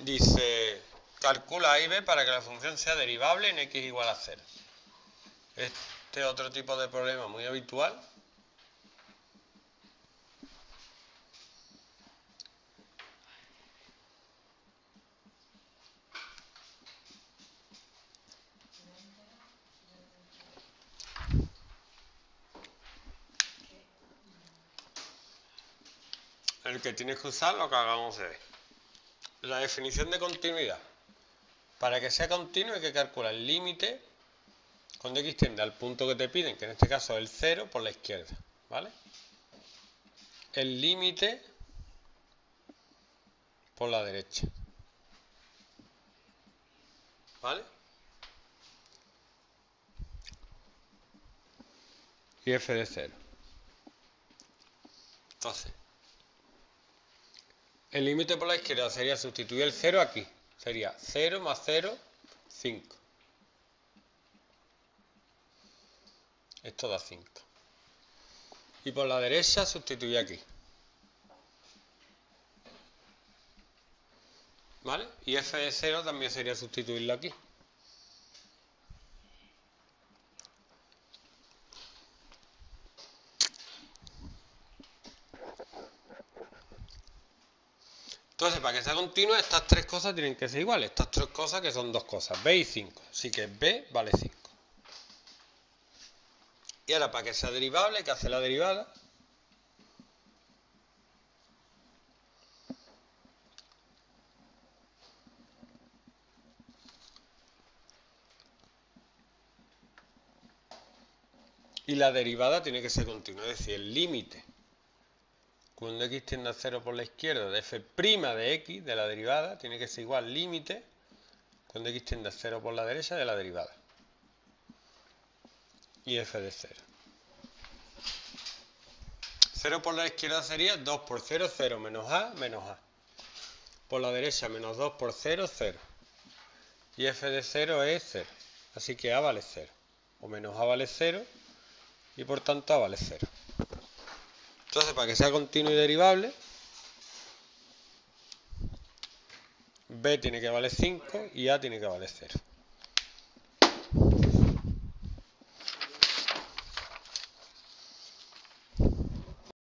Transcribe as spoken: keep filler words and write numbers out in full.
Dice, calcula A y B para que la función sea derivable en x igual a cero. Este es otro tipo de problema muy habitual. En el que tienes que usar lo que acabamos de ver. La definición de continuidad. Para que sea continuo hay que calcular el límite cuando x tiende al punto que te piden, que en este caso es el cero, por la izquierda, ¿vale? El límite por la derecha, ¿vale? Y f de cero. Entonces, el límite por la izquierda sería sustituir el cero aquí. Sería cero más cero, cinco. Esto da cinco. Y por la derecha sustituir aquí. ¿Vale? Y f de cero también sería sustituirlo aquí. Entonces, para que sea continua, estas tres cosas tienen que ser iguales. Estas tres cosas que son dos cosas, b y cinco. Así que b vale cinco. Y ahora, para que sea derivable, hay que hacer la derivada. Y la derivada tiene que ser continua, es decir, el límite cuando x tiende a cero por la izquierda de f' de x, de la derivada, tiene que ser igual al límite cuando x tiende a cero por la derecha de la derivada. Y f de cero. cero por la izquierda sería dos por cero, cero, menos a, menos a. Por la derecha, menos dos por cero, cero. Y f de cero es cero. Así que a vale cero. O menos a vale cero. Y por tanto a vale cero. Entonces, para que sea continuo y derivable, b tiene que valer cinco y a tiene que valer cero.